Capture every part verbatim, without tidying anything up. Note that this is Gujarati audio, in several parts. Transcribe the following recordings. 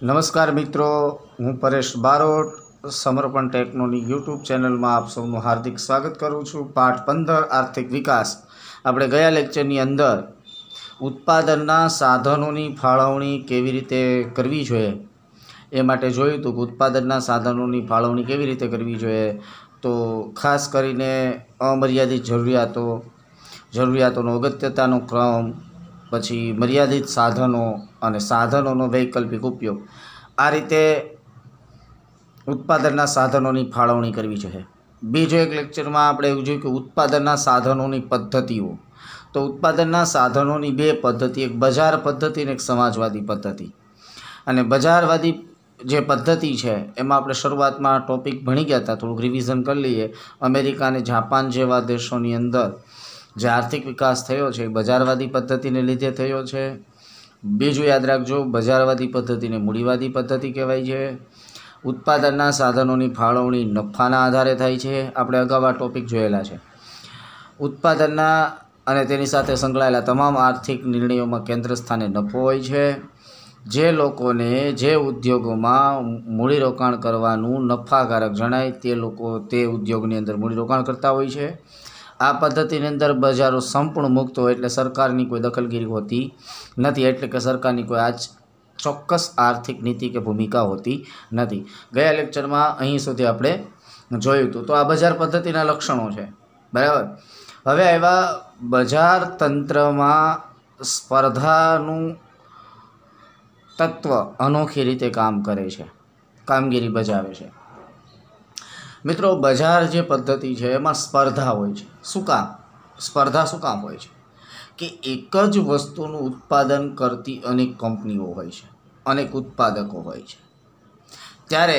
નમસ્કાર મિત્રો, હું પરેશ બારોટ સમર્પણ ટેકનોની યુટ્યુબ ચેનલમાં આપ સૌનું હાર્દિક સ્વાગત કરું છું। પાઠ પંદર આર્થિક વિકાસ। આપણે ગયા લેક્ચરની અંદર ઉત્પાદનના સાધનોની ફાળવણી કેવી રીતે કરવી જોઈએ એ માટે જોયું હતું કે ઉત્પાદનના સાધનોની ફાળવણી કેવી રીતે કરવી જોઈએ, તો ખાસ કરીને અમર્યાદિત જરૂરિયાતો, જરૂરિયાતોનો અગત્યતાનો ક્રમ, પછી મર્યાદિત સાધનો અને સાધનોનો વૈકલ્પિક ઉપયોગ, આ રીતે ઉત્પાદનના સાધનોની ફાળવણી કરવી જોઈએ। બીજો એક લેક્ચરમાં આપણે એવું જોયું કે ઉત્પાદનના સાધનોની પદ્ધતિઓ। તો ઉત્પાદનના સાધનોની બે પદ્ધતિ, એક બજાર પદ્ધતિ અને એક સમાજવાદી પદ્ધતિ। અને બજારવાદી જે પદ્ધતિ છે એમાં આપણે શરૂઆતમાં ટોપિક ભણી ગયા હતા, થોડુંક રિવિઝન કરી લઈએ। અમેરિકા અને જાપાન જેવા દેશોની અંદર જે આર્થિક વિકાસ થયો છે એ બજારવાદી પદ્ધતિને લીધે થયો છે। બીજું યાદ રાખજો, બજારવાદી પદ્ધતિને મૂડીવાદી પદ્ધતિ કહેવાય છે। ઉત્પાદનના સાધનોની ફાળવણી નફાના આધારે થાય છે, આપણે અગાઉ આ ટોપિક જોયેલા છે। ઉત્પાદનના અને તેની સાથે સંકળાયેલા તમામ આર્થિક નિર્ણયોમાં કેન્દ્ર સ્થાને નફો હોય છે। જે લોકોને જે ઉદ્યોગોમાં મૂડીરોકાણ કરવાનું નફાકારક જણાય તે લોકો તે ઉદ્યોગની અંદર મૂડીરોકાણ કરતા હોય છે। આ પદ્ધતિની અંદર બજારો સંપૂર્ણ મુક્ત હોય એટલે સરકારની કોઈ દખલગીરી હોતી નથી, એટલે કે સરકારની કોઈ આજ ચોક્કસ આર્થિક નીતિ કે ભૂમિકા હોતી નથી। ગયા લેક્ચરમાં અહીં સુધી આપણે જોયું હતું। તો આ બજાર પદ્ધતિના લક્ષણો છે, બરાબર। હવે આવ્યા બજાર તંત્રમાં સ્પર્ધાનું તત્વ અનોખી રીતે કામ કરે છે, કામગીરી બજાવે છે। મિત્રો, બજાર જે પદ્ધતિ છે એમાં સ્પર્ધા હોય છે। શું કામ સ્પર્ધા શું કામ હોય છે? કે એક જ વસ્તુનું ઉત્પાદન કરતી અનેક કંપનીઓ હોય છે, અનેક ઉત્પાદકો હોય છે, ત્યારે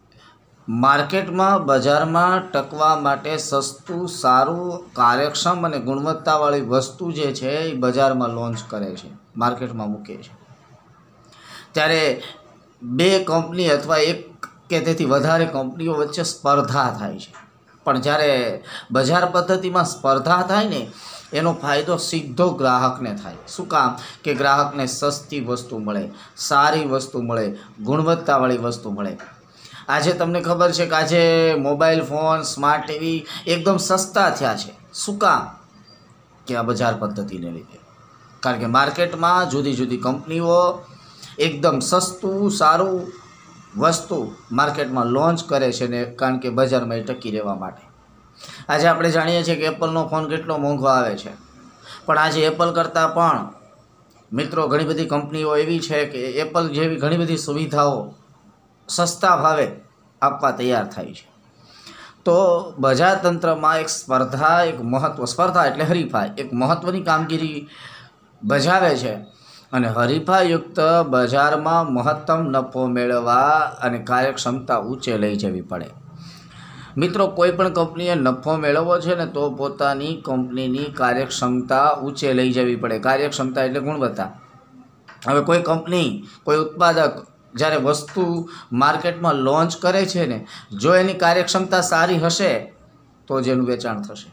માર્કેટમાં બજારમાં ટકવા માટે સસ્તું, સારું, કાર્યક્ષમ અને ગુણવત્તાવાળી વસ્તુ જે છે એ બજારમાં લોન્ચ કરે છે, માર્કેટમાં મૂકે છે। ત્યારે બે કંપની અથવા એક કે તેથી વધારે કંપનીઓ વચ્ચે સ્પર્ધા થાય છે, પણ જ્યારે બજાર પદ્ધતિમાં સ્પર્ધા થાય ને એનો ફાયદો સીધો ગ્રાહકને થાય। શું કામ? કે ગ્રાહકને સસ્તી વસ્તુ મળે, સારી વસ્તુ મળે, ગુણવત્તાવાળી વસ્તુ મળે। આજે તમને ખબર છે કે આજે મોબાઈલ ફોન, સ્માર્ટ ટીવી એકદમ સસ્તા થયા છે। શું કામ? કે આ બજાર પદ્ધતિને લીધે। કારણ કે માર્કેટમાં જુદી જુદી કંપનીઓ એકદમ સસ્તું, સારું વસ્તુ માર્કેટમાં લોન્ચ કરે છે ને, કારણ કે બજારમાં એ ટકી રહેવા માટે। આજે આપણે જાણીએ છીએ કે એપલનો ફોન કેટલો મોંઘો આવે છે, પણ આજે એપલ કરતાં પણ મિત્રો ઘણી બધી કંપનીઓ એવી છે કે એપલ જેવી ઘણી બધી સુવિધાઓ સસ્તા ભાવે આપવા તૈયાર થાય છે। તો બજાર તંત્રમાં એક સ્પર્ધા, એક મહત્વ, સ્પર્ધા એટલે હરીફાઈ, એક મહત્ત્વની કામગીરી બજાવે છે। અને હરીફાયુક્ત બજારમાં મહત્તમ નફો મેળવવા અને કાર્યક્ષમતા ઊંચે લઈ જવી પડે। મિત્રો, કોઈ પણ કંપનીએ નફો મેળવવો છે ને તો પોતાની કંપનીની કાર્યક્ષમતા ઊંચે લઈ જવી પડે। કાર્યક્ષમતા એટલે ગુણવત્તા। હવે કોઈ કંપની, કોઈ ઉત્પાદક જ્યારે વસ્તુ માર્કેટમાં લોન્ચ કરે છે ને, જો એની કાર્યક્ષમતા સારી હશે તો જ એનું વેચાણ થશે।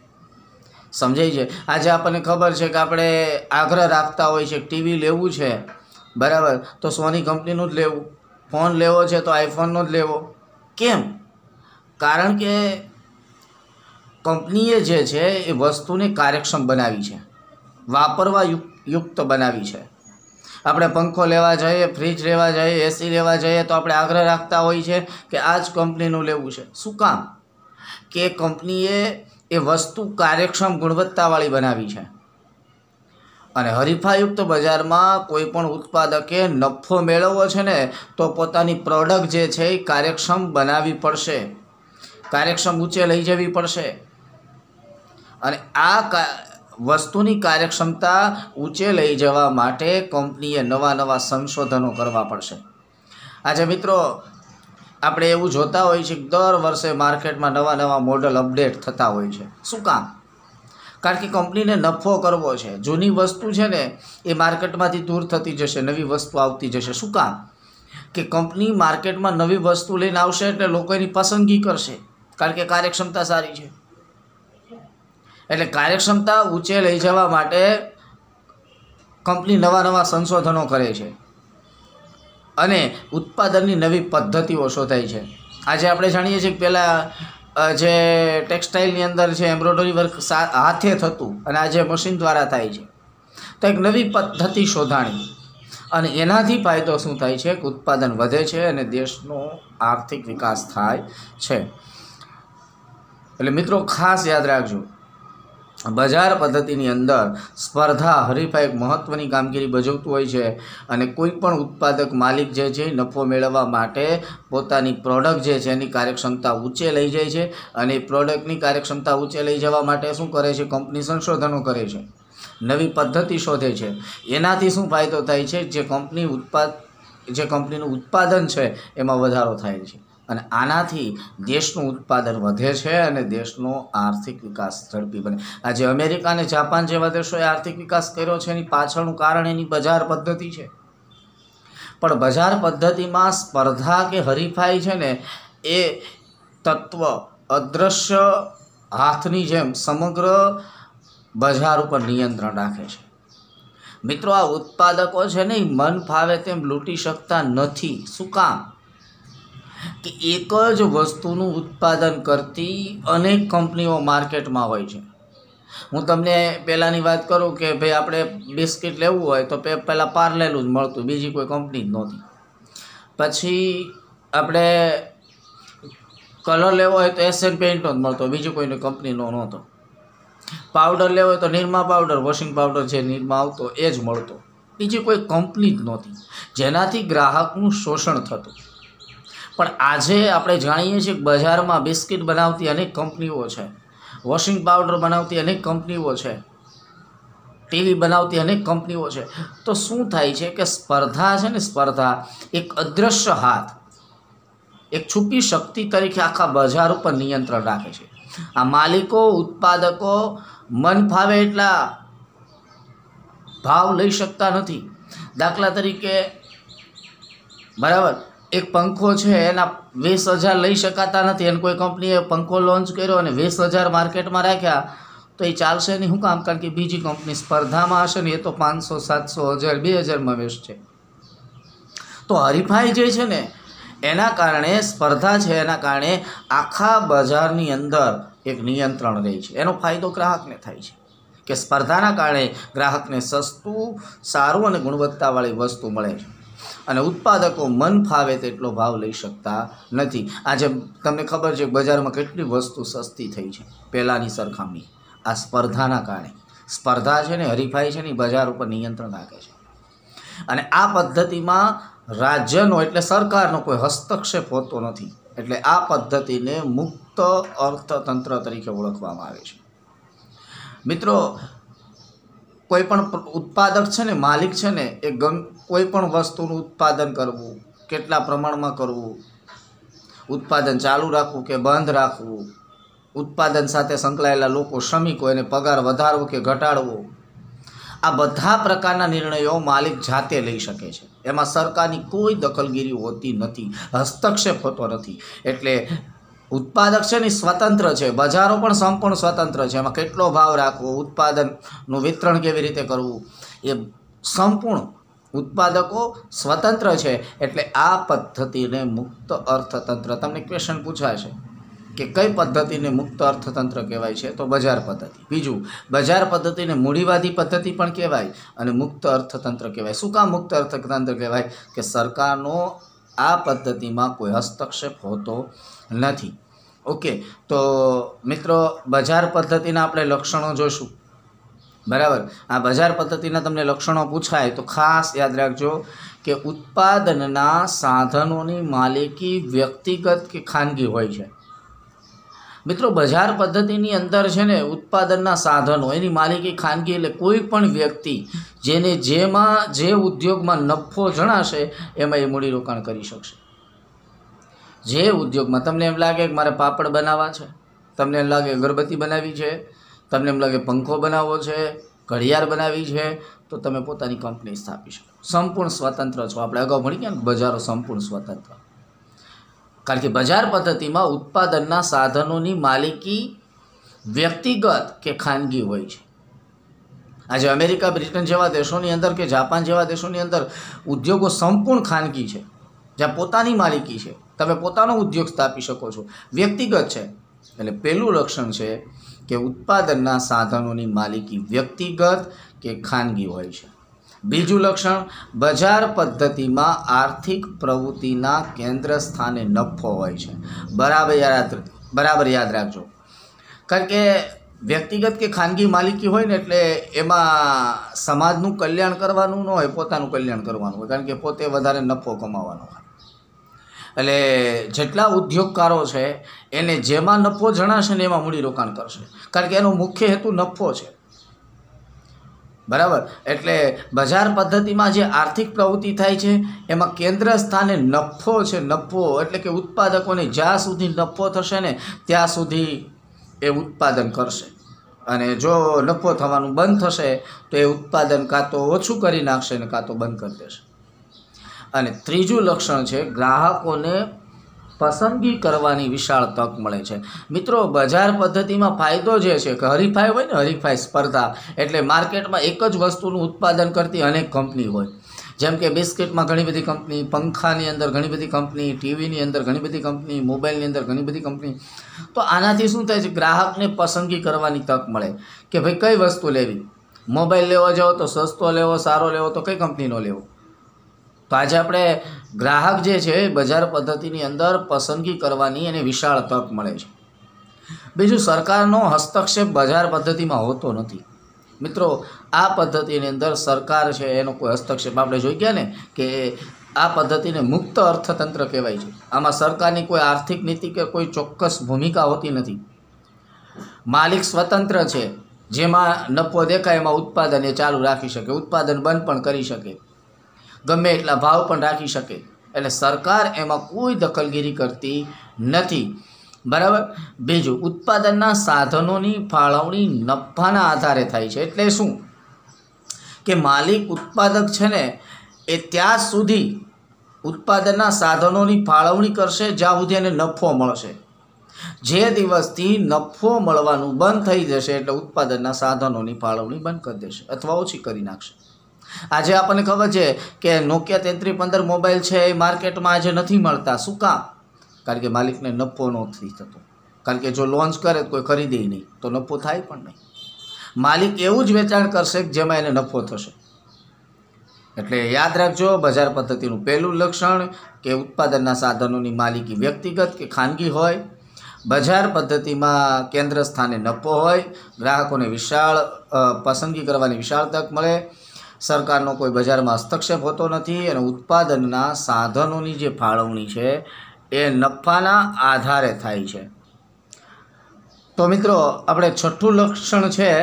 સમજાય છે? આજે આપણને ખબર છે કે આપણે આગ્રહ રાખતા હોય છે કે ટીવી લેવું છે, બરાબર, તો સોની કંપનીનું જ લેવું, ફોન લેવો છે તો આઈફોનનો જ લેવો। કેમ? કારણ કે કંપનીએ જે છે એ વસ્તુને કાર્યક્ષમ બનાવી છે, વાપરવા યુક્ત બનાવી છે। આપણે પંખો લેવા જઈએ, ફ્રીજ લેવા જઈએ, એસી લેવા જઈએ તો આપણે આગ્રહ રાખતા હોઈએ છીએ કે આ જ કંપનીનું લેવું છે। શું કામ? કે કંપનીએ એ વસ્તુ કાર્યક્ષમ, ગુણવત્તાવાળી બનાવી છે। અને હરીફાયુક્ત બજારમાં કોઈ પણ ઉત્પાદકે નફો મેળવવો છે ને તો પોતાની પ્રોડક્ટ જે છે એ કાર્યક્ષમ બનાવવી પડશે, કાર્યક્ષમ ઊંચે લઈ જવી પડશે। અને આ વસ્તુની કાર્યક્ષમતા ઊંચે લઈ જવા માટે કંપનીએ નવા નવા સંશોધનો કરવા પડશે। આજે મિત્રો આપણે એવું જોતા હોઈએ છીએ કે દર વર્ષે માર્કેટમાં નવા નવા મોડલ અપડેટ થતા હોય છે। શું કામ? કારણ કે કંપનીને નફો કરવો છે। જૂની વસ્તુ છે ને એ માર્કેટમાંથી દૂર થતી જશે, નવી વસ્તુ આવતી જશે। શું કામ? કે કંપની માર્કેટમાં નવી વસ્તુ લઈને આવશે એટલે લોકો એની પસંદગી કરશે, કારણ કે કાર્યક્ષમતા સારી છે। એટલે કાર્યક્ષમતા ઊંચે લઈ જવા માટે કંપની નવા નવા સંશોધનો કરે છે। અને ઉત્પાદનની નવી પદ્ધતિઓ શોધાઈ છે। આજે આપણે જાણીએ છીએ કે પહેલાં જે ટેક્સટાઇલની અંદર છે એમ્બ્રોઇડરી વર્ક હાથે થતું અને આજે મશીન દ્વારા થાય છે, તો એક નવી પદ્ધતિ શોધાણી અને એનાથી ફાયદો શું થાય છે કે ઉત્પાદન વધે છે અને દેશનો આર્થિક વિકાસ થાય છે। એટલે મિત્રો ખાસ યાદ રાખજો, બજાર પદ્ધતિની અંદર સ્પર્ધા હરીફાઈ એક મહત્ત્વની કામગીરી ભજવતું હોય છે અને કોઈ પણ ઉત્પાદક માલિક જે છે નફો મેળવવા માટે પોતાની પ્રોડક્ટ જે છે એની કાર્યક્ષમતા ઊંચે લઈ જાય છે અને એ પ્રોડક્ટની કાર્યક્ષમતા ઊંચે લઈ જવા માટે શું કરે છે, કંપની સંશોધનો કરે છે, નવી પદ્ધતિ શોધે છે। એનાથી શું ફાયદો થાય છે, જે કંપની ઉત્પાદ જે કંપનીનું ઉત્પાદન છે એમાં વધારો થાય છે અને આનાથી દેશનું ઉત્પાદન વધે છે અને દેશનો આર્થિક વિકાસ ઝડપી બને। આજે અમેરિકા અને જાપાન જેવા દેશોએ આર્થિક વિકાસ કર્યો છે, એની પાછળનું કારણ એની બજાર પદ્ધતિ છે। પણ બજાર પદ્ધતિમાં સ્પર્ધા કે હરીફાઈ છે ને એ તત્વ અદૃશ્ય હાથની જેમ સમગ્ર બજાર ઉપર નિયંત્રણ રાખે છે। મિત્રો, આ ઉત્પાદકો છે ને એ મન ફાવે તેમ લૂંટી શકતા નથી। શું કામ? કે એક જ વસ્તુનું ઉત્પાદન કરતી અનેક કંપનીઓ માર્કેટમાં હોય છે। હું તમને પહેલાંની વાત કરું કે ભાઈ આપણે બિસ્કિટ લેવું હોય તો પહેલાં પાર્લેનું જ મળતું, બીજી કોઈ કંપની જ નહોતી। પછી આપણે કલર લેવો હોય તો એશિયન પેઇન્ટનો જ મળતો, બીજી કોઈને કંપનીનો નહોતો। પાવડર લેવો હોય તો નિરમા પાવડર, વોશિંગ પાવડર જે નિરમા આવતો એ જ મળતો, બીજી કોઈ કંપની જ નહોતી, જેનાથી ગ્રાહકનું શોષણ થતું। પણ આજે આપણે જાણીએ છીએ કે બજારમાં બિસ્કિટ બનાવતી અનેક કંપનીઓ છે, વોશિંગ પાવડર બનાવતી અનેક કંપનીઓ છે, ટીવી બનાવતી અનેક કંપનીઓ છે। તો શું થાય છે કે સ્પર્ધા છે ને, સ્પર્ધા એક અદૃશ્ય હાથ, એક છુપી શક્તિ તરીકે આખા બજાર ઉપર નિયંત્રણ રાખે છે। આ માલિકો, ઉત્પાદકો મન ફાવે એટલા ભાવ લઈ શકતા નથી। દાખલા તરીકે બરાબર એક પંખો છે એના વીસ હજાર લઈ શકાતા નથી, એને કોઈ કંપનીએ પંખો લોન્ચ કર્યો અને વીસ હજાર માર્કેટમાં રાખ્યા તો એ ચાલશે નહીં। શું કામ? કારણ કે બીજી કંપની સ્પર્ધામાં હશે ને એ તો પાંચસો સાતસો હજાર બે હજારમાં વેચશે। તો હરીફાઈ જે છે ને એના કારણે, સ્પર્ધા છે એના કારણે આખા બજારની અંદર એક નિયંત્રણ રહે છે। એનો ફાયદો ગ્રાહકને થાય છે કે સ્પર્ધાના કારણે ગ્રાહકને સસ્તું, સારું અને ગુણવત્તાવાળી વસ્તુ મળે છે અને ઉત્પાદકો મન ફાવે તેટલો ભાવ લઈ શકતા નથી। આજે તમને ખબર છે બજારમાં કેટલી વસ્તુ સસ્તી થઈ છે પહેલાંની સરખામણી, આ સ્પર્ધાના કારણે। સ્પર્ધા છે ને, હરીફાઈ છે ને, બજાર ઉપર નિયંત્રણ રાખે છે અને આ પદ્ધતિમાં રાજ્યનો એટલે સરકારનો કોઈ હસ્તક્ષેપ હોતો નથી। એટલે આ પદ્ધતિને મુક્ત અર્થતંત્ર તરીકે ઓળખવામાં આવે છે। મિત્રો, કોઈ પણ ઉત્પાદક છે ને, માલિક છે ને, એ ગમ કોઈ પણ વસ્તુનું ઉત્પાદન કરવું, કેટલા પ્રમાણમાં કરવું, ઉત્પાદન ચાલુ રાખવું કે બંધ રાખવું, ઉત્પાદન સાથે સંકળાયેલા લોકો, શ્રમિકો, એને પગાર વધારવો કે ઘટાડવો, આ બધા પ્રકારના નિર્ણયો માલિક જાતે લઈ શકે છે। એમાં સરકારની કોઈ દખલગીરી હોતી નથી, હસ્તક્ષેપ હોતો નથી। એટલે ઉત્પાદક છે ને સ્વતંત્ર છે, બજારો પણ સંપૂર્ણ સ્વતંત્ર છે। એમાં કેટલો ભાવ રાખવો, ઉત્પાદનનું વિતરણ કેવી રીતે કરવું, એ સંપૂર્ણ ઉત્પાદકો સ્વતંત્ર છે। એટલે આ પદ્ધતિને મુક્ત અર્થતંત્ર, તમને ક્વેશ્ચન પૂછાશે કે કઈ પદ્ધતિને મુક્ત અર્થતંત્ર કહેવાય છે, તો બજાર પદ્ધતિ। બીજું, બજાર પદ્ધતિને મૂડીવાદી પદ્ધતિ પણ કહેવાય અને મુક્ત અર્થતંત્ર કહેવાય। શું કામ મુક્ત અર્થતંત્ર કહેવાય? કે સરકારનો આ પદ્ધતિમાં કોઈ હસ્તક્ષેપ હોતો નથી। ઓકે, તો મિત્રો બજાર પદ્ધતિના આપણે લક્ષણો જોઈશું, બરાબર। આ બજાર પદ્ધતિના તમને લક્ષણો પૂછાય તો ખાસ યાદ રાખજો કે ઉત્પાદનના સાધનોની માલિકી વ્યક્તિગત કે ખાનગી હોય છે। મિત્રો, બજાર પદ્ધતિની અંદર છે ને ઉત્પાદનના સાધનો એની માલિકી ખાનગી, એટલે કોઈ પણ વ્યક્તિ જેને જેમાં જે ઉદ્યોગમાં નફો જણાશે એમાં એ મૂડીરોકાણ કરી શકશે। જે ઉદ્યોગમાં તમને એમ લાગે કે મારે પાપડ બનાવવા છે, તમને એમ લાગે અગરબત્તી બનાવવી છે, તમને એમ લાગે પંખો બનાવવો છે, ઘડિયાળ બનાવવી છે, તો તમે પોતાની કંપની સ્થાપી શકો, સંપૂર્ણ સ્વતંત્ર છો। આપણે અગાઉ ભણી ગયા ને, બજારો સંપૂર્ણ સ્વતંત્ર, કારણ કે બજાર પદ્ધતિમાં ઉત્પાદનના સાધનોની માલિકી વ્યક્તિગત કે ખાનગી હોય છે આજે અમેરિકા, બ્રિટન જેવા દેશોની અંદર કે જાપાન જેવા દેશોની અંદર ઉદ્યોગો સંપૂર્ણ ખાનગી છે, જ્યાં પોતાની માલિકી છે, તમે પોતાનો ઉદ્યોગ સ્થાપી શકો છો, વ્યક્તિગત છે. એટલે પહેલું લક્ષણ છે કે ઉત્પાદનના સાધનોની માલિકી વ્યક્તિગત કે ખાનગી હોય છે. બીજું લક્ષણ, બજાર પદ્ધતિમાં આર્થિક પ્રવૃત્તિના કેન્દ્ર સ્થાને નફો હોય છે. બરાબર યાદ બરાબર યાદ રાખજો, કારણ કે વ્યક્તિગત કે ખાનગી માલિકી હોય ને એટલે એમાં સમાજનું કલ્યાણ કરવાનું ન હોય, પોતાનું કલ્યાણ કરવાનું હોય, કારણ કે પોતે વધારે નફો કમાવાનો હોય. એટલે જેટલા ઉદ્યોગકારો છે એને જેમાં નફો જણાશે ને એમાં મૂડીરોકાણ કરશે, કારણ કે એનો મુખ્ય હેતુ નફો છે. બરાબર. એટલે બજાર પદ્ધતિમાં જે આર્થિક પ્રવૃત્તિ થાય છે એમાં કેન્દ્ર સ્થાને નફો છે. નફો એટલે કે ઉત્પાદકોને જ્યાં સુધી નફો થશે ને ત્યાં સુધી એ ઉત્પાદન કરશે, અને જો નફો થવાનું બંધ થશે તો એ ઉત્પાદન કાં તો ઓછું કરી નાખશે ને કાં તો બંધ કરી દેશે. અને ત્રીજું લક્ષણ છે, ગ્રાહકોને પસંદગી કરવાની વિશાળ તક મળે છે. મિત્રો, બજાર પદ્ધતિમાં ફાયદો જે છે કે હરીફાઈ હોય ને, હરીફાઈ સ્પર્ધા, એટલે માર્કેટમાં એક જ વસ્તુનું ઉત્પાદન કરતી અનેક કંપની હોય. જેમ કે બિસ્કિટમાં ઘણી બધી કંપની, પંખાની અંદર ઘણી બધી કંપની, ટીવીની અંદર ઘણી બધી કંપની, મોબાઈલની અંદર ઘણી બધી કંપની. તો આનાથી શું થાય છે, ગ્રાહકને પસંદગી કરવાની તક મળે કે ભાઈ કઈ વસ્તુ લેવી. મોબાઈલ લેવો જાઓ તો સસ્તો લેવો, સારો લેવો તો કઈ કંપનીનો લેવો. તો આજે આપણે ગ્રાહક જે છે બજાર પદ્ધતિની અંદર પસંદગી કરવાની એને વિશાળ તક મળે છે. બીજું, સરકારનો હસ્તક્ષેપ બજાર પદ્ધતિમાં હોતો નથી. મિત્રો, આ પદ્ધતિની અંદર સરકાર છે એનો કોઈ હસ્તક્ષેપ આપણે જોઈ ગયા ને કે આ પદ્ધતિને મુક્ત અર્થતંત્ર કહેવાય છે. આમાં સરકારની કોઈ આર્થિક નીતિ કે કોઈ ચોક્કસ ભૂમિકા હોતી નથી. માલિક સ્વતંત્ર છે, જેમાં નફો દેખાય એમાં ઉત્પાદન એ ચાલુ રાખી શકે, ઉત્પાદન બંધ પણ કરી શકે, ગમે એટલા ભાવ પણ રાખી શકે. એટલે સરકાર એમાં કોઈ દખલગીરી કરતી નથી. બરાબર. બીજું, ઉત્પાદનના સાધનોની ફાળવણી નફાના આધારે થાય છે. એટલે શું કે માલિક ઉત્પાદક છે ને એ ત્યાં સુધી ઉત્પાદનના સાધનોની ફાળવણી કરશે જ્યાં સુધી એને નફો મળશે. જે દિવસથી નફો મળવાનું બંધ થઈ જશે એટલે ઉત્પાદનના સાધનોની ફાળવણી બંધ કરી દેશે અથવા ઓછી કરી નાખશે. આજે આપણને ખબર છે કે નોકિયા તેત્રીસ પંદર મોબાઈલ છે એ માર્કેટમાં આજે નથી મળતા. શું કામ? કારણ કે માલિકને નફો નથી થતો. કારણ કે જો લોન્ચ કરે કોઈ ખરીદે નહીં તો નફો થાય પણ નહીં. માલિક એવું જ વેચાણ કરશે કે જેમાં એને નફો થશે. એટલે યાદ રાખજો, બજાર પદ્ધતિનું પહેલું લક્ષણ કે ઉત્પાદનના સાધનોની માલિકી વ્યક્તિગત કે ખાનગી હોય, બજાર પદ્ધતિમાં કેન્દ્ર સ્થાને નફો હોય, ગ્રાહકોને વિશાળ પસંદગી કરવાની વિશાળ તક મળે, સરકારનો કોઈ બજારમાં હસ્તક્ષેપ હોતો નથી, અને ઉત્પાદનના સાધનોની જે ફાળવણી છે એ નફાના આધારે થાય છે. તો મિત્રો, આપણે છઠ્ઠું લક્ષણ છે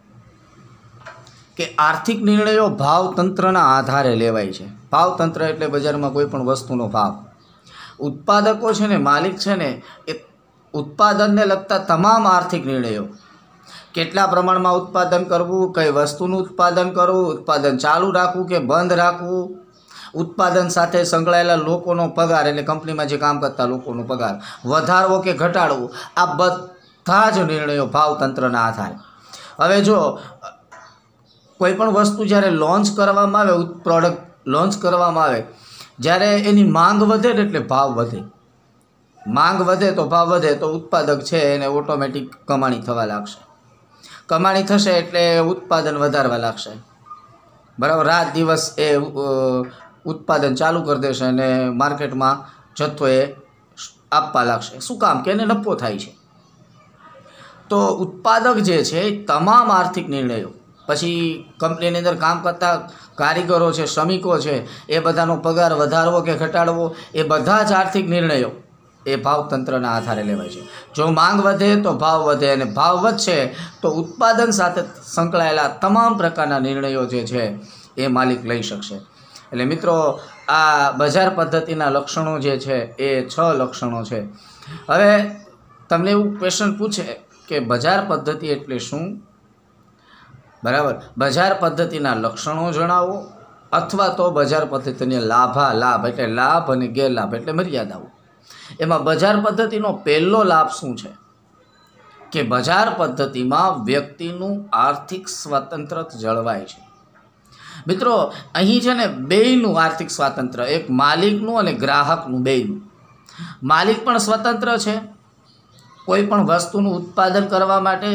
કે આર્થિક નિર્ણયો ભાવતંત્રના આધારે લેવાય છે. ભાવતંત્ર એટલે બજારમાં કોઈ પણ વસ્તુનો ભાવ. ઉત્પાદકો છે ને, માલિક છે ને, એ ઉત્પાદનને લગતા તમામ આર્થિક નિર્ણયો, કેટલા પ્રમાણમાં ઉત્પાદન કરવું, કઈ વસ્તુનું ઉત્પાદન કરવું, ઉત્પાદન ચાલુ રાખવું કે બંધ રાખવું, ઉત્પાદન સાથે સંકળાયેલા લોકોનો પગાર એટલે કંપનીમાં જે કામ કરતા લોકોનો પગાર વધારવો કે ઘટાડવો, આ બધા જ નિર્ણયો ભાવતંત્રના આધારે. હવે જો કોઈ પણ વસ્તુ જ્યારે લોન્ચ કરવામાં આવે, પ્રોડક્ટ લોન્ચ કરવામાં આવે, જ્યારે એની માંગ વધે ને એટલે ભાવ વધે. માંગ વધે તો ભાવ વધે, તો ઉત્પાદક છે એને ઓટોમેટિક કમાણી થવા લાગશે. કમાણી થશે એટલે ઉત્પાદન વધારવા લાગશે. બરાબર. રાત દિવસ એ ઉત્પાદન ચાલુ કરી દેશે અને માર્કેટમાં જથ્થો એ આપવા લાગશે. શું કામ? કે એને નફો થાય છે. તો ઉત્પાદક જે છે એ તમામ આર્થિક નિર્ણયો, પછી કંપનીની અંદર કામ કરતા કારીગરો છે, શ્રમિકો છે, એ બધાનો પગાર વધારવો કે ઘટાડવો, એ બધા જ આર્થિક નિર્ણયો એ ભાવતંત્રના આધારે લેવાય છે. જો માંગ વધે તો ભાવ વધે, અને ભાવ વધશે તો ઉત્પાદન સાથે સંકળાયેલા તમામ પ્રકારના નિર્ણયો જે છે એ માલિક લઈ શકશે. એટલે મિત્રો, આ બજાર પદ્ધતિના લક્ષણો જે છે એ છ લક્ષણો છે. હવે તમને એવું ક્વેશ્ચન પૂછે કે બજાર પદ્ધતિ એટલે શું? બરાબર. બજાર પદ્ધતિના લક્ષણો જણાવો, અથવા તો બજાર પદ્ધતિને લાભા લાભ એટલે લાભ અને ગેરલાભ એટલે મર્યાદાઓ. એમાં બજાર પદ્ધતિનો પહેલો લાભ શું છે કે બજાર પદ્ધતિમાં વ્યક્તિનું આર્થિક સ્વાતંત્ર્ય જળવાય છે। મિત્રો અહીં છે ને બેયનું આર્થિક સ્વાતંત્ર્ય, એક માલિકનું અને ગ્રાહકનું બેયનું। માલિક પણ સ્વતંત્ર છે કોઈ પણ વસ્તુનું ઉત્પાદન કરવા માટે,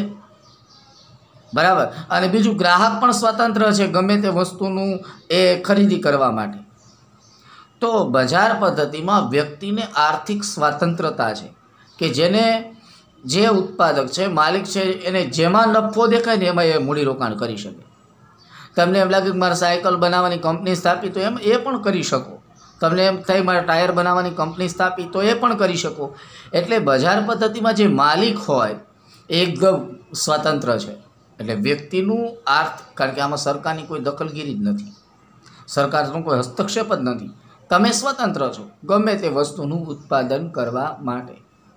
બરાબર, અને બીજું ગ્રાહક પણ સ્વતંત્ર છે ગમે તે વસ્તુનું એ ખરીદી કરવા માટે। તો બજાર પદ્ધતિમાં વ્યક્તિને આર્થિક સ્વતંત્રતા છે કે જેને જે ઉત્પાદક છે, માલિક છે, એને જેમાં નફો દેખાય ને એમાં એ મૂડીરોકાણ કરી શકે। તમને એમ લાગે કે મારે સાયકલ બનાવવાની કંપની સ્થાપી તો એમ એ પણ કરી શકો। તમને એમ થાય મારે ટાયર બનાવવાની કંપની સ્થાપી તો એ પણ કરી શકો। એટલે બજાર પદ્ધતિમાં જે માલિક હોય એ એકદમ સ્વતંત્ર છે। એટલે વ્યક્તિનું આર્થ, કારણ કે આમાં સરકારની કોઈ દખલગીરી જ નથી, સરકારનો કોઈ હસ્તક્ષેપ જ નથી, તમે સ્વતંત્ર છો ગમે તે વસ્તુનું ઉત્પાદન કરવા માટે।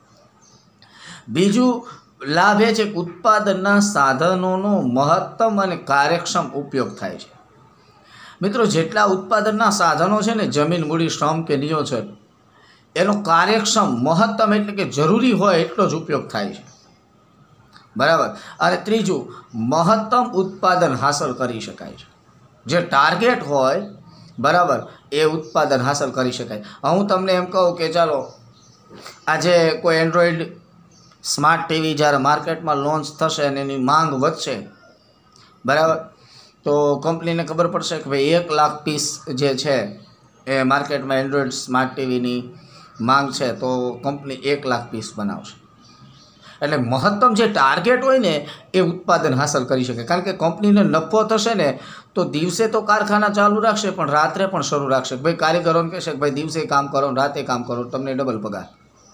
બીજું લાભ એ છે કે ઉત્પાદનના સાધનોનો મહત્તમ અને કાર્યક્ષમ ઉપયોગ થાય છે। મિત્રો જેટલા ઉત્પાદનના સાધનો છે ને, જમીન, મૂડી, શ્રમ કે નિયોજન, એનો કાર્યક્ષમ મહત્તમ એટલે કે જરૂરી હોય એટલો જ ઉપયોગ થાય છે, બરાબર। અને ત્રીજું, મહત્તમ ઉત્પાદન હાંસલ કરી શકાય છે। જે ટાર્ગેટ હોય, બરાબર, એ ઉત્પાદન હાંસલ કરી શકાય। હું તમને એમ કહું કે ચાલો આજે કોઈ એન્ડ્રોઈડ સ્માર્ટ ટીવી જ્યારે માર્કેટમાં લોન્ચ થશે અને એની માંગ વધશે, બરાબર, તો કંપનીને ખબર પડશે કે ભાઈ એક લાખ પીસ જે છે એ માર્કેટમાં એન્ડ્રોઈડ સ્માર્ટ ટીવીની માંગ છે, તો કંપની એક લાખ પીસ બનાવશે। એટલે મહત્તમ જે ટાર્ગેટ હોય ને એ ઉત્પાદન હાંસલ કરી શકે, કારણ કે કંપનીને નફો થશે ને તો દિવસે તો કારખાના ચાલુ રાખશે પણ રાત્રે પણ શરૂ રાખશે। ભાઈ કારીગરોને કહેશે કે ભાઈ દિવસે કામ કરો, રાતે કામ કરો, તમને ડબલ પગાર।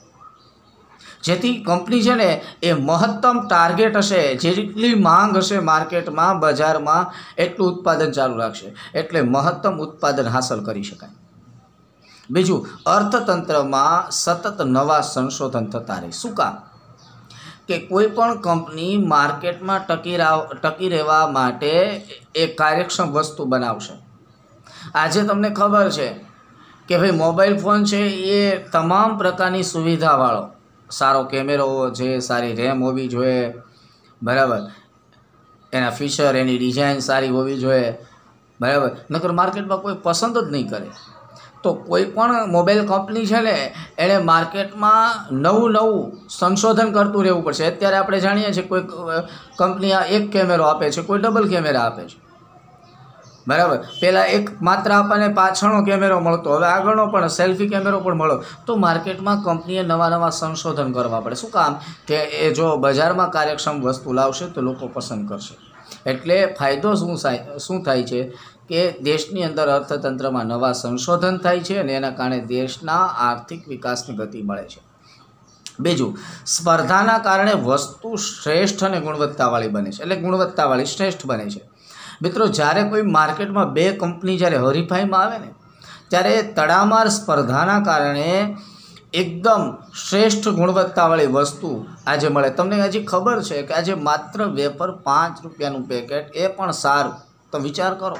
જેથી કંપની છે ને એ મહત્તમ ટાર્ગેટ હશે, જેટલી માંગ હશે માર્કેટમાં, બજારમાં, એટલું ઉત્પાદન ચાલુ રાખશે, એટલે મહત્તમ ઉત્પાદન હાંસલ કરી શકાય। બીજું, અર્થતંત્રમાં સતત નવા સંશોધન થતા રહે। શું કામ? કે કોઈ પણ કંપની માર્કેટમાં ટકી ટકી રહેવા માટે એક કાર્યક્ષમ વસ્તુ બનાવશે। આજે તમને ખબર છે કે ભાઈ મોબાઈલ ફોન છે એ તમામ પ્રકારની સુવિધાવાળો, સારો કેમેરો હોવો જોઈએ, સારી રેમ હોવી જોઈએ, બરાબર, એના ફીચર, એની ડિઝાઇન સારી હોવી જોઈએ, બરાબર, નકર માર્કેટમાં કોઈ પસંદ જ નહીં કરે। તો કોઈ પણ મોબાઈલ કંપની છે ને એણે માર્કેટમાં નવું નવું સંશોધન કરતું રહેવું પડશે। અત્યારે આપણે જાણીએ છીએ કોઈ કંપની આ એક કેમેરો આપે છે, કોઈ ડબલ કેમેરા આપે છે, બરાબર। પહેલાં એક માત્ર આપણને પાછળનો કેમેરો મળતો, હવે આગળનો પણ સેલ્ફી કેમેરો પણ મળ્યો। તો માર્કેટમાં કંપનીએ નવા નવા સંશોધન કરવા પડે। શું કામ? કે એ જો બજારમાં કાર્યક્ષમ વસ્તુ લાવશે તો લોકો પસંદ કરશે। એટલે ફાયદો શું થાય શું થાય છે કે દેશની અંદર અર્થતંત્રમાં નવા સંશોધન થાય છે અને એના કારણે દેશના આર્થિક વિકાસની ગતિ મળે છે। બીજું, સ્પર્ધાના કારણે વસ્તુ શ્રેષ્ઠ અને ગુણવત્તાવાળી બને છે, એટલે ગુણવત્તાવાળી શ્રેષ્ઠ બને છે। મિત્રો જ્યારે કોઈ માર્કેટમાં બે કંપની જ્યારે હરીફાઈમાં આવે ને ત્યારે તડામાર સ્પર્ધાના કારણે એકદમ શ્રેષ્ઠ ગુણવત્તાવાળી વસ્તુ આજે મળે। તમને હજી ખબર છે કે આજે માત્ર વેફર પાંચ રૂપિયાનું પેકેટ એ પણ સારું, તો વિચાર કરો,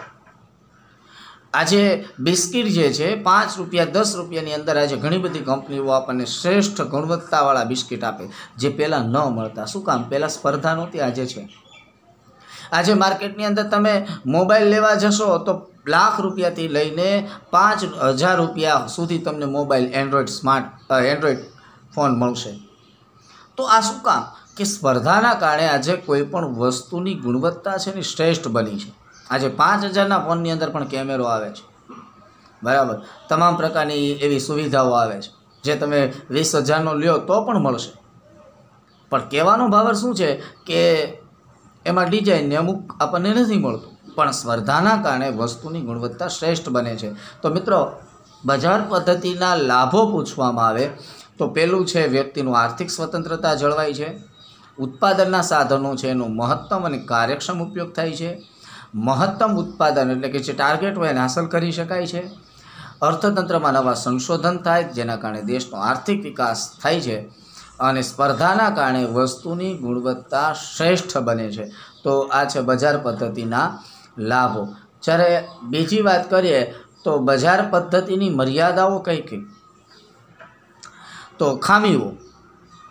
આજે બિસ્કિટ જે છે પાંચ રૂપિયા દસ રૂપિયાની અંદર આજે ઘણી બધી કંપનીઓ આપણને શ્રેષ્ઠ ગુણવત્તાવાળા બિસ્કિટ આપે, જે પહેલાં ન મળતા। શું કામ? પહેલાં સ્પર્ધા નહોતી, આજે છે। આજે માર્કેટની અંદર તમે મોબાઈલ લેવા જશો તો લાખ રૂપિયાથી લઈને પાંચ હજાર રૂપિયા સુધી તમને mobile android smart android phone મળશે। તો આ શું કામ? કે સ્પર્ધાના કારણે આજે કોઈ પણ વસ્તુની ગુણવત્તા છે ને શ્રેષ્ઠ બની છે। આજે પાંચ હજારના ફોનની અંદર પણ કેમેરો આવે છે, બરાબર, તમામ પ્રકારની એવી સુવિધાઓ આવે છે જે તમે વીસ હજારનો લ્યો તો પણ મળશે। પણ કહેવાનો ભાવ શું છે કે એમાં ડિઝાઇનને અમુક આપણને નથી મળતું, પણ સ્પર્ધાના કારણે વસ્તુની ગુણવત્તા શ્રેષ્ઠ બને છે। તો મિત્રો, બજાર પદ્ધતિના લાભો પૂછવામાં આવે તો પહેલું છે વ્યક્તિનું આર્થિક સ્વતંત્રતા જળવાય છે, ઉત્પાદનના સાધનો છે એનો મહત્તમ અને કાર્યક્ષમ ઉપયોગ થાય છે, મહત્તમ ઉત્પાદન એટલે કે જે ટાર્ગેટ હોય એને હાંસલ કરી શકાય છે, અર્થતંત્રમાં નવા સંશોધન થાય જેના કારણે દેશનો આર્થિક વિકાસ થાય છે, અને સ્પર્ધાના કારણે વસ્તુની ગુણવત્તા શ્રેષ્ઠ બને છે। તો આ છે બજાર પદ્ધતિના લાભો। જ્યારે બીજી વાત કરીએ તો બજાર પદ્ધતિની મર્યાદાઓ કઈ કઈ? તો ખામીઓ,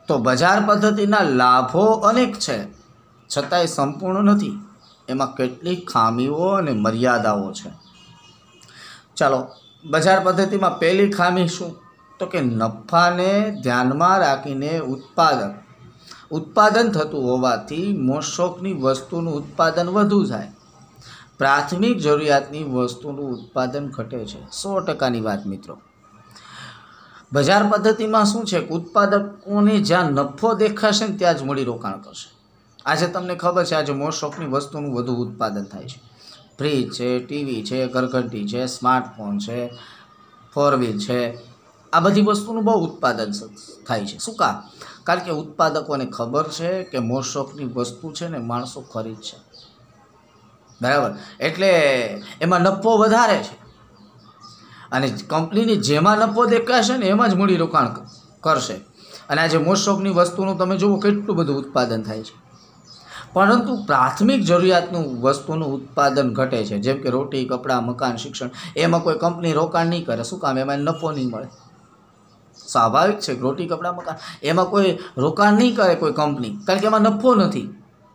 તો બજાર પદ્ધતિના લાભો અનેક છે, છતાંય સંપૂર્ણ નથી. એમાં કેટલીક ખામીઓ અને મર્યાદાઓ છે. ચાલો, બજાર પદ્ધતિમાં પહેલી ખામી શું? તો કે નફાને ધ્યાનમાં રાખીને ઉત્પાદન ઉત્પાદન થતું હોવાથી મોશોકની વસ્તુનું ઉત્પાદન વધુ થાય, પ્રાથમિક જરૂરિયાતની વસ્તુનું ઉત્પાદન ઘટે છે. સો ટકાની વાત મિત્રો. બજાર પદ્ધતિમાં શું છે કે ઉત્પાદકોને જ્યાં નફો દેખાશે ને ત્યાં જ મૂડીરોકાણ કરશે. આજે તમને ખબર છે, આજે મોશોકની વસ્તુનું વધુ ઉત્પાદન થાય છે. ફ્રીજ છે, ટીવી છે, ઘરઘંટી છે, સ્માર્ટફોન છે, ફોર વ્હીલ છે, આ બધી વસ્તુનું બહુ ઉત્પાદન થાય છે. શું કામ? કારણ કે ઉત્પાદકોને ખબર છે કે મોશોકની વસ્તુ છે ને માણસો ખરીદશે, બરાબર, એટલે એમાં નફો વધારે છે અને કંપનીની જેમાં નફો દેખાશે ને એમાં જ મૂડીરોકાણ કરશે. અને આજે મોશોકની વસ્તુનું તમે જુઓ કેટલું બધું ઉત્પાદન થાય છે, પરંતુ પ્રાથમિક જરૂરિયાતનું વસ્તુનું ઉત્પાદન ઘટે છે. જેમ કે રોટી, કપડાં, મકાન, શિક્ષણ, એમાં કોઈ કંપની રોકાણ નહીં કરે. શું કામ? એમાં નફો નહીં મળે. સ્વાભાવિક છે. રોટી, કપડાં, મકાન, એમાં કોઈ રોકાણ નહીં કરે કોઈ કંપની, કારણ કે એમાં નફો નથી.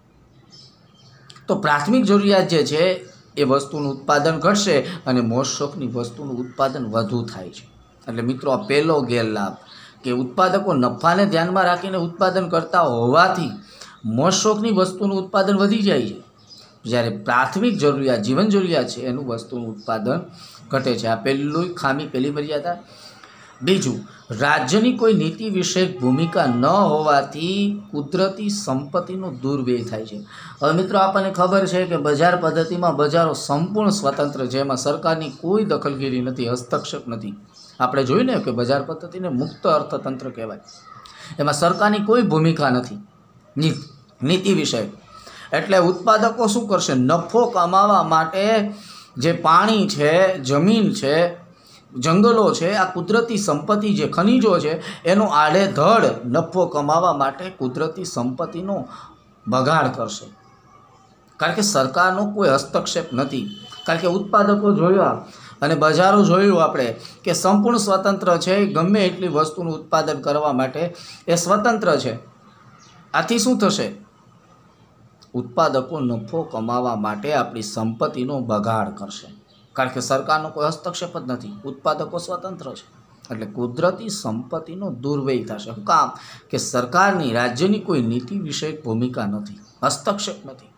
તો પ્રાથમિક જરૂરિયાત જે છે એ વસ્તુનું ઉત્પાદન ઘટશે અને મોશોકની વસ્તુનું ઉત્પાદન વધુ થાય છે. એટલે મિત્રો, આ પહેલો ગેરલાભ કે ઉત્પાદકો નફાને ધ્યાનમાં રાખીને ઉત્પાદન કરતા હોવાથી મોશોકની વસ્તુનું ઉત્પાદન વધી જાય છે, જ્યારે પ્રાથમિક જરૂરિયાત, જીવન જરૂરિયાત છે એનું વસ્તુનું ઉત્પાદન ઘટે છે. આ પહેલું ખામી, પહેલી મર્યાદા. બીજું, રાજ્યની કોઈ નીતિ વિષયક ભૂમિકા ન હોવાથી કુદરતી સંપત્તિનો દુર્વ્યય થાય છે. હવે મિત્રો, આપણને ખબર છે કે બજાર પદ્ધતિમાં બજારો સંપૂર્ણ સ્વતંત્ર છે, એમાં સરકારની કોઈ દખલગીરી નથી, હસ્તક્ષેપ નથી. આપણે જોયું ને કે બજાર પદ્ધતિને મુક્ત અર્થતંત્ર કહેવાય. એમાં સરકારની કોઈ ભૂમિકા નથી નીતિ વિષય. એટલે ઉત્પાદકો શું કરશે? નફો કમાવા માટે જે પાણી છે, જમીન છે, જંગલો છે, આ કુદરતી સંપત્તિ જે ખનિજો છે, એનો આડેધડ નફો કમાવા માટે કુદરતી સંપત્તિનો બગાડ કરશે. કારણ કે સરકારનો કોઈ હસ્તક્ષેપ નથી. કારણ કે ઉત્પાદકો જોયા અને બજારો જોયું આપણે કે સંપૂર્ણ સ્વતંત્ર છે, ગમે એટલી વસ્તુનું ઉત્પાદન કરવા માટે એ સ્વતંત્ર છે. આથી શું થશે? ઉત્પાદકો નફો કમાવા માટે આપણી સંપત્તિનો બગાડ કરશે, કારણ કે સરકારનો કોઈ હસ્તક્ષેપ જ નથી, ઉત્પાદકો સ્વતંત્ર છે. એટલે કુદરતી સંપત્તિનો દુર્વ્યય થશે. શું કામ? કે સરકારની, રાજ્યની કોઈ નીતિ વિષયક ભૂમિકા નથી, હસ્તક્ષેપ નથી,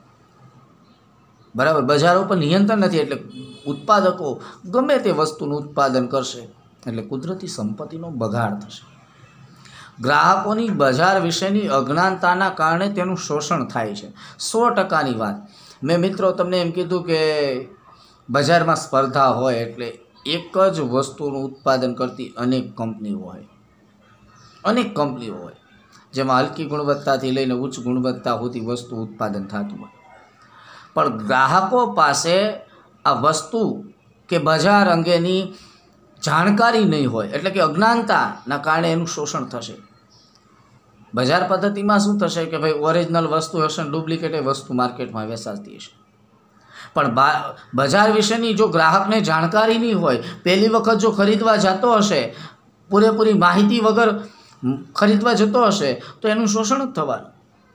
બરાબર, બજારો પર નિયંત્રણ નથી. એટલે ઉત્પાદકો ગમે તે વસ્તુનું ઉત્પાદન કરશે, એટલે કુદરતી સંપત્તિનો બગાડ થશે. ગ્રાહકોની બજાર વિશેની અજ્ઞાનતાના કારણે તેનું શોષણ થાય છે. સો ટકાની વાત. મેં મિત્રો તમને એમ કીધું કે બજારમાં સ્પર્ધા હોય એટલે એક જ વસ્તુનું ઉત્પાદન કરતી અનેક કંપનીઓ હોય, અનેક કંપનીઓ હોય, જેમાં હલકી ગુણવત્તાથી લઈને ઉચ્ચ ગુણવત્તા સુધી વસ્તુ ઉત્પાદન થતું હોય. પણ ગ્રાહકો પાસે આ વસ્તુ કે બજાર અંગેની જાણકારી નહીં હોય, એટલે કે અજ્ઞાનતાના કારણે એનું શોષણ થશે. બજાર પદ્ધતિમાં શું થશે કે ભાઈ ઓરિજિનલ વસ્તુ હશે, ડુપ્લિકેટ વસ્તુ માર્કેટમાં વેચાતી હશે. પણ બજાર વિશેની જો ગ્રાહકને જાણકારી નહીં હોય, પહેલી વખત જો ખરીદવા જતો હશે, પૂરેપૂરી માહિતી વગર ખરીદવા જતો હશે, તો એનું શોષણ જ થવાનું.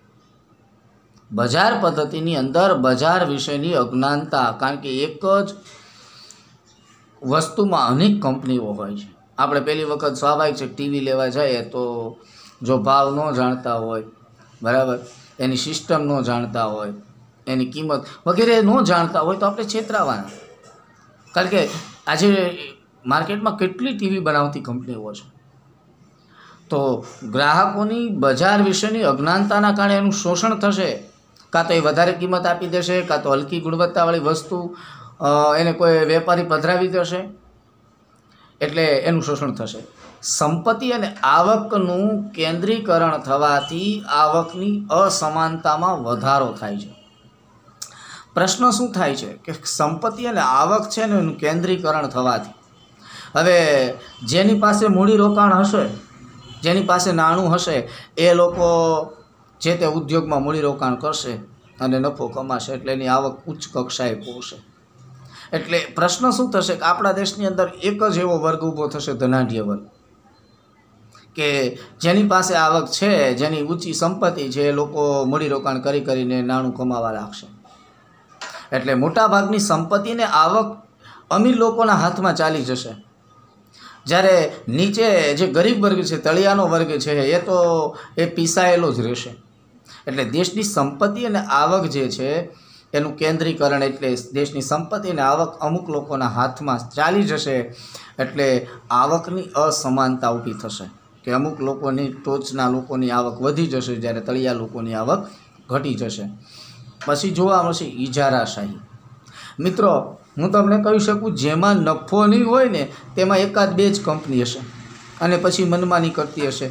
બજાર પદ્ધતિની અંદર બજાર વિશેની અજ્ઞાનતા, કારણ કે એક જ વસ્તુમાં અનેક કંપનીઓ હોય છે. આપણે પહેલી વખત સ્વાભાવિક છે ટીવી લેવા જઈએ તો જો ભાવ ન જાણતા હોય, બરાબર, એની સિસ્ટમ ન જાણતા હોય, એની કિંમત વગેરે ન જાણતા હોય તો આપણે છેતરાવાના. કારણ કે આજે માર્કેટમાં કેટલી ટીવી બનાવતી કંપનીઓ છે. તો ગ્રાહકોની બજાર વિશેની અજ્ઞાનતાના કારણે એનું શોષણ થશે. કાં તો એ વધારે કિંમત આપી દેશે, કાં તો હલકી ગુણવત્તાવાળી વસ્તુ એને કોઈ વેપારી પધરાવી દેશે, એટલે એનું શોષણ થશે. સંપત્તિ અને આવકનું કેન્દ્રીકરણ થવાથી આવકની અસમાનતામાં વધારો થાય છે. પ્રશ્ન શું થાય છે કે સંપત્તિ અને આવક છે ને એનું કેન્દ્રીકરણ થવાથી હવે જેની પાસે મૂડી રોકાણ હશે, જેની પાસે નાણું હશે, એ લોકો જે તે ઉદ્યોગમાં મૂડી રોકાણ કરશે અને નફો કમાશે, એટલે એની આવક ઉચ્ચ કક્ષાએ પહોંચશે. એટલે પ્રશ્ન શું થશે કે આપણા દેશની અંદર એક જ એવો વર્ગ ઊભો થશે, ધનાઢ્ય વર્ગ, કે જેની પાસે આવક છે, જેની ઊંચી સંપત્તિ છે, એ લોકો મૂડીરોકાણ કરી કરીને નાણું કમાવા લાગશે. એટલે મોટાભાગની સંપત્તિને આવક અમીર લોકોના હાથમાં ચાલી જશે. જ્યારે નીચે જે ગરીબ વર્ગ છે, તળિયાનો વર્ગ છે, એ તો એ પીસાયેલો જ રહેશે. એટલે દેશની સંપત્તિ અને આવક જે છે એનું કેન્દ્રીકરણ, એટલે દેશની સંપત્તિ અને આવક અમુક લોકોના હાથમાં ચાલી જશે. એટલે આવકની અસમાનતા ઊભી થશે કે અમુક લોકોની, ટોચના લોકોની આવક વધી જશે, જ્યારે તળિયા લોકોની આવક ઘટી જશે. પછી જોવા મળશે ઇજારાશાહી. મિત્રો, હું તમને કહી શકું, જેમાં નફો નહીં હોય ને તેમાં એકાદ બે જ કંપની હશે અને પછી મનમાની કરતી હશે.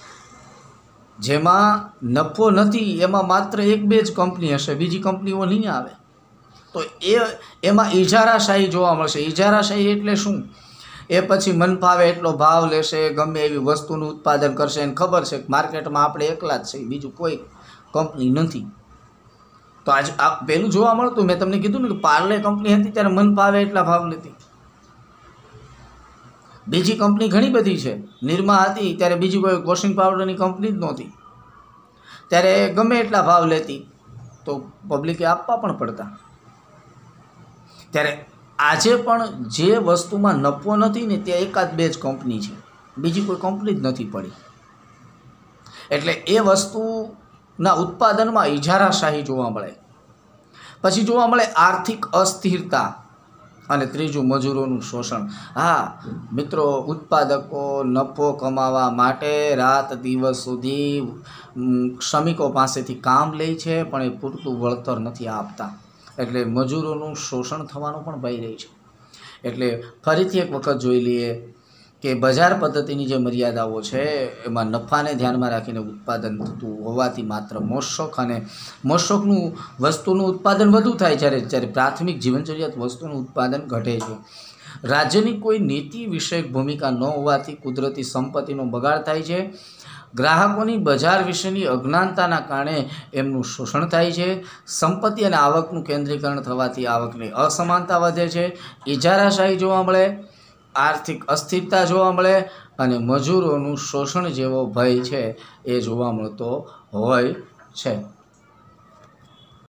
જેમાં નફો નથી એમાં માત્ર એક બે જ કંપની હશે, બીજી કંપનીઓ નહીં આવે. તો એ એમાં ઇજારાશાહી જોવા મળશે. ઇજારાશાહી એટલે શું? એ પછી મન ફાવે એટલો ભાવ લેશે, ગમે એવી વસ્તુનું ઉત્પાદન કરશે. એને ખબર છે કે માર્કેટમાં આપણે એકલા જ છીએ, બીજું કોઈ કંપની નથી. તો આજ આ પહેલું જોવા મળતું, મેં તમને કીધું ને કે પાર્લે કંપની હતી ત્યારે મન ફાવે એટલા ભાવ લેતી. બીજી કંપની ઘણી બધી છે. નિરમા હતી ત્યારે બીજી કોઈ વોશિંગ પાવડરની કંપની જ નહોતી, ત્યારે ગમે એટલા ભાવ લેતી તો પબ્લિકે આપવા પણ પડતા. ત્યારે આજે પણ જે વસ્તુમાં નફો નથી ને તે એકાદ બે જ કંપની છે, બીજી કોઈ કંપની જ નથી પડી. એટલે એ વસ્તુના ઉત્પાદનમાં ઇજારાશાહી જોવા મળે. પછી જોવા મળે આર્થિક અસ્થિરતા અને ત્રીજું મજૂરોનું શોષણ. હા મિત્રો, ઉત્પાદકો નફો કમાવા માટે રાત દિવસ સુધી શ્રમિકો પાસેથી કામ લે છે, પણ એ પૂરતું વળતર નથી આપતા. એટલે મજૂરોનું શોષણ થવાનો પણ ભય રહે છે. એટલે ફરીથી એક વખત જોઈ લઈએ કે બજાર પદ્ધતિની જે મર્યાદાઓ છે એમાં નફાને ધ્યાનમાં રાખીને ઉત્પાદન થતું હોવાથી માત્ર મોશોક અને મોશોકનું વસ્તુનું ઉત્પાદન વધુ થાય, જ્યારે જ્યારે પ્રાથમિક જીવનજરૂરિયાત વસ્તુનું ઉત્પાદન ઘટે છે. રાજ્યની કોઈ નીતિ વિષયક ભૂમિકા ન હોવાથી કુદરતી સંપત્તિનો બગાડ થાય છે. ગ્રાહકોની બજાર વિશેની અજ્ઞાનતાના કારણે એમનું શોષણ થાય છે. સંપત્તિ અને આવકનું કેન્દ્રીકરણ થવાથી આવકની અસમાનતા વધે છે. ઇજારાશાહી જોવા મળે, આર્થિક અસ્થિરતા જોવા મળે અને મજૂરોનું શોષણ જેવો ભય છે એ જોવા મળતો હોય છે.